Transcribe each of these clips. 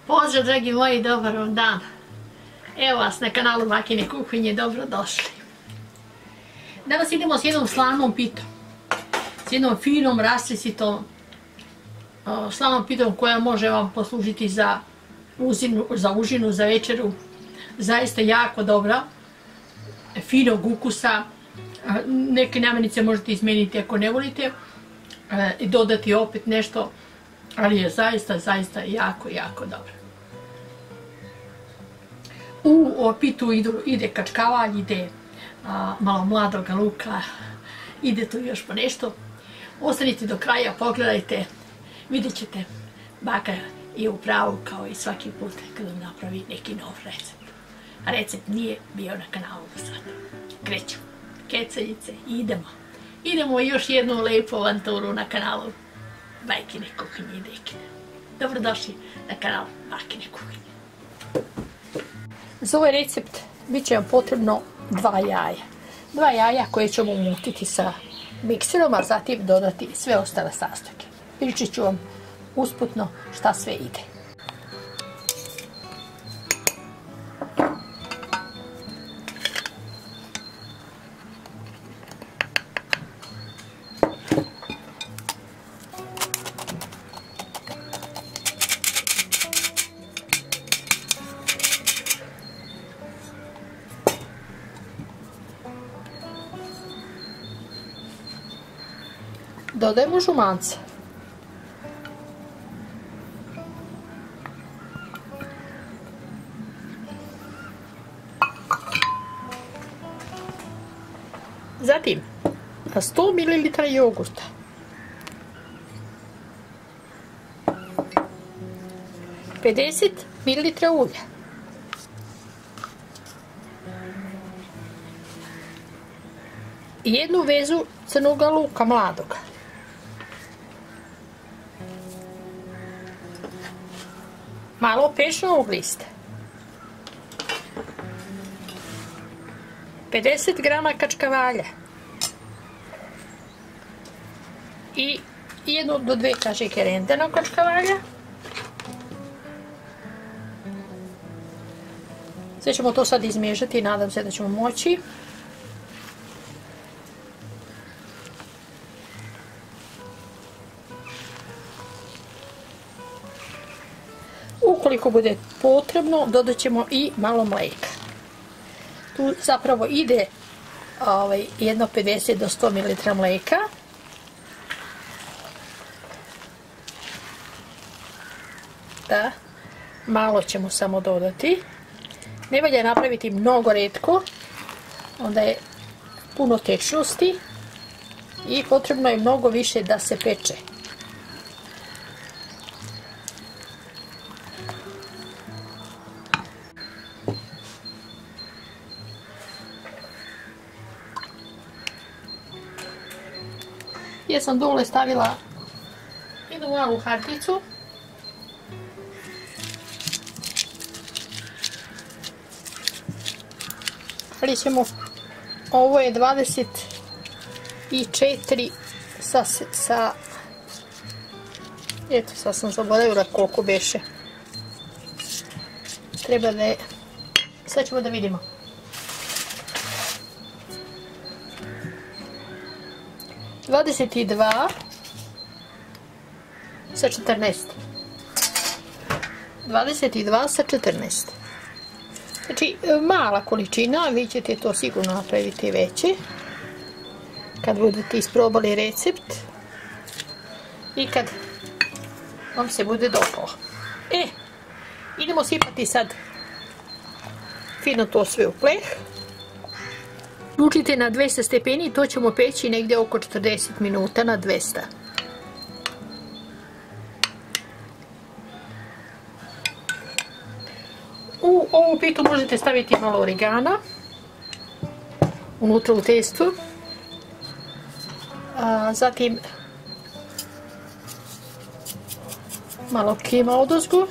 Pozdrav dragi moji, dobar vam dan. Evo vas na kanalu Bakine kuhinje, dobrodošli. Danas idemo s jednom slanom pitom. S jednom finom, rastresitom slanom pitom koja može vam poslužiti za užinu, za večeru. Zaista jako dobra, finog ukusa. Neke namirnice možete izmijeniti ako ne volite i dodati opet nešto, ali je zaista jako dobro. U pitu ide kačkavalj, ide malo mladog luka, ide tu još po nešto. Ostanite do kraja, pogledajte, vidjet ćete, baka je u pravu kao i svaki put kada napravi neki nov recept. A recept nije bio na kanalu do sada. Krećemo, keceljice i idemo. Idemo još jednu lepu avanturu na kanalu Bakine kuhinje i Dekine. Dobrodošli na kanal Bakine kuhinje. Za ovaj recept bit će vam potrebno 2 jaja. 2 jaja koje ćemo umutiti sa mikserom, a zatim dodati sve ostale sastojke. Pričat ću vam usputno šta sve ide. Dodajemo žumance. Zatim 100 ml jogurta. 50 ml ulja. I 1 vezu crnog luka mladoga. Malo pešenog lista. 50 grama kačkavalja. I 1 do 2 kašike rendenog kačkavalja. Sve ćemo to sad izmiješati i nadam se da ćemo moći. Ukoliko bude potrebno, dodat ćemo i malo mlijeka. Tu zapravo ide jedno 50 do 100 ml mlijeka. Da, malo ćemo samo dodati. Ne valja napraviti mnogo retko, onda je puno tečnosti i potrebno je mnogo više da se peče. Ja sam dole stavila jednu malu harticu. Ali ćemo, ovo je 24 sa eto, sad sam zaboravila koliko beše. Treba da je, sad ćemo da vidimo. 22 sa 14. 22 sa 14. Znači, mala količina, vi ćete to sigurno napraviti veće kad budete isprobali recept i kad vam se bude dopalo. Idemo sipati sad fino to sve u pleh. Uključite na 200 stepeni i to ćemo peći negdje oko 40 minuta na 200. U ovu pitu možete staviti malo origana unutra u testu. Zatim malo kima odozgo.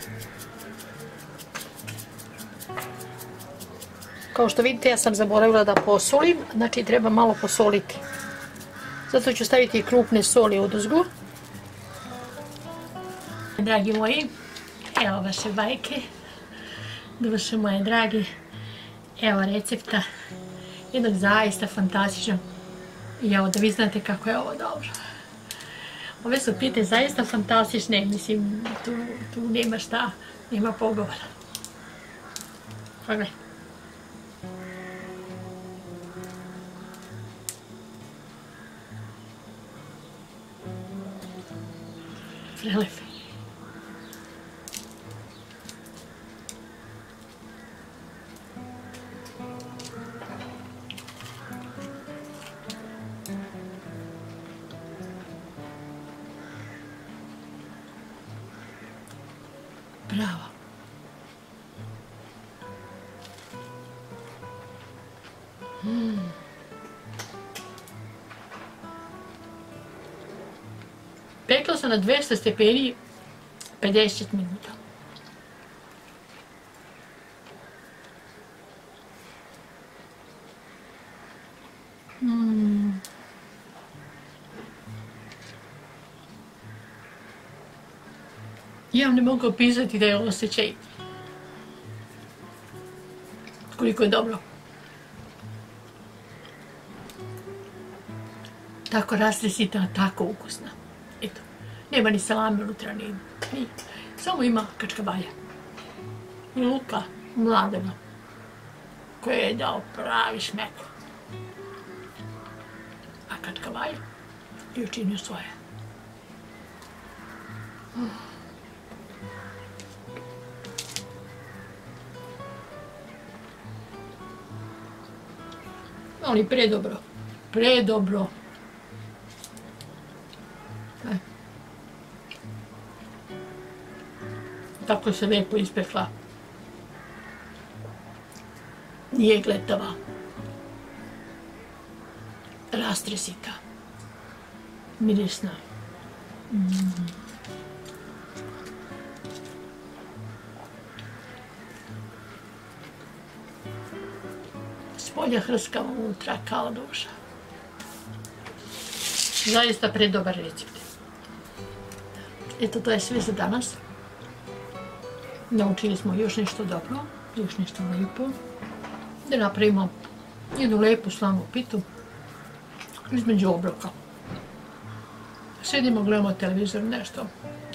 Kao što vidite, ja sam zaboravila da posolim, znači treba malo posoliti. Zato ću staviti krupne soli odozgo. Dragi moji, Evo vaše bajke, duše moje dragi, evo recepta jednog zaista fantastičnog i evo da vi znate kako je ovo dobro. Ove su pite zaista fantastične, mislim tu nema šta, nema pogovora. Pogledaj. Prelepe. Bravo. Pekla sam na 200 stepeni 50 minuta. Ja vam ne mogu opisati da je osjećaj koliko je dobro. Tako rastresita, tako ukusna. Eto, nema ni salame unutra, ni. Samo ima kačkavalja. I luka mladega koje je dao pravi šmek. A kačkavalj je učinio svoje. Ali predobro, predobro. Tako se lijepo ispekla. Nije gletava. Rastresita. Mirisna. Spolja hrskava unutra kao duša. Zaista predobar recept. Eto, to je sve za danas. Naučili smo još nešto dobro, još nešto lijepo. Da napravimo jednu lijepu slanu pitu između obroka. Sedimo, gledamo televizor, nešto.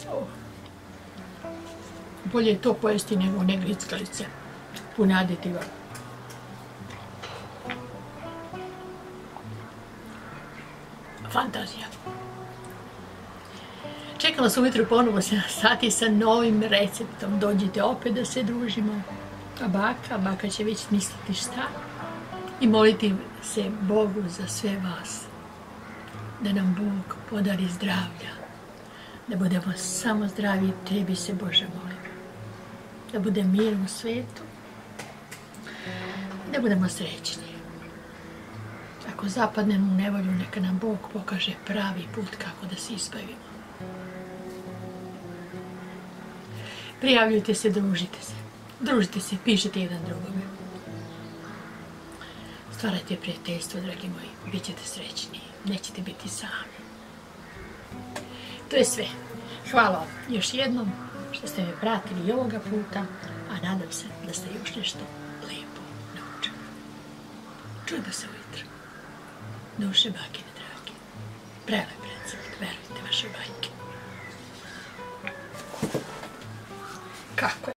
Bolje je to pojesti nego ne grickalice, pune aditiva. Fantazija. Čekam vas ujutro ponovo 7 sati sa novim receptom. Dođite opet da se družimo. A baka će već smisliti šta. I moliti se Bogu za sve vas. Da nam Bog podari zdravlja. Da budemo samo zdravi, tebi se Bože molim. Da bude mir u svijetu. Da budemo srećni. Ako zapadnemo u nevolju, neka nam Bog pokaže pravi put kako da se ispravimo. Prijavljujte se, družite se. Družite se, pišite jedan drugome. Stvarajte prijateljstvo, dragi moji. Bićete srećni. Nećete biti sami. To je sve. Hvala vam još jednom što ste me pratili i ovoga puta, a nadam se da ste još nešto lijepo naučili. Čujemo se ujutro. Duše bakine drage. Prelep recept, verujte vaše bajke. Kako je?